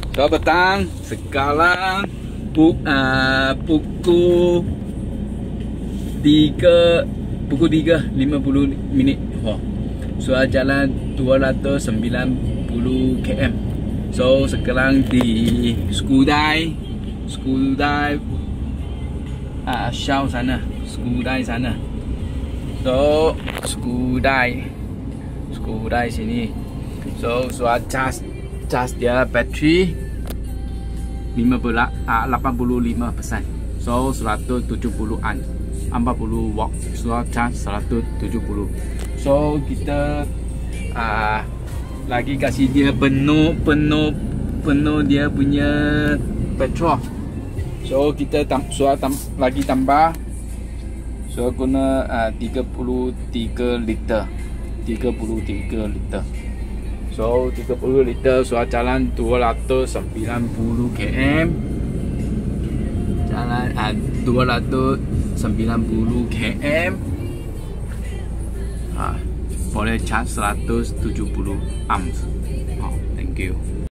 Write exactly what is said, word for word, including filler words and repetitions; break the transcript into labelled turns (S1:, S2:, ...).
S1: Selamat petang. Sekarang pu, uh, pukul tiga pukul tiga lima puluh minit. Oh. So jalan dua ratus sembilan puluh kilometer. So sekarang di Skudai, Skudai ah Shao sana, Skudai sana. So Skudai, Skudai sini. So so charge charge dia bateri lima belas ah, lapan puluh lima persen. So seratus tujuh puluh an, empat puluh watt. So charge seratus tujuh puluh. So kita ah, lagi kasih dia penuh penuh penuh dia punya petrol. So kita tam, so tam, lagi tambah. So guna uh, tiga puluh tiga liter, tiga puluh tiga liter. So tiga puluh liter. So jalan dua ratus sembilan puluh kilometer. Jalan uh, dua ratus sembilan puluh kilometer. Ah, boleh charge seratus tujuh puluh amps. Oh, thank you.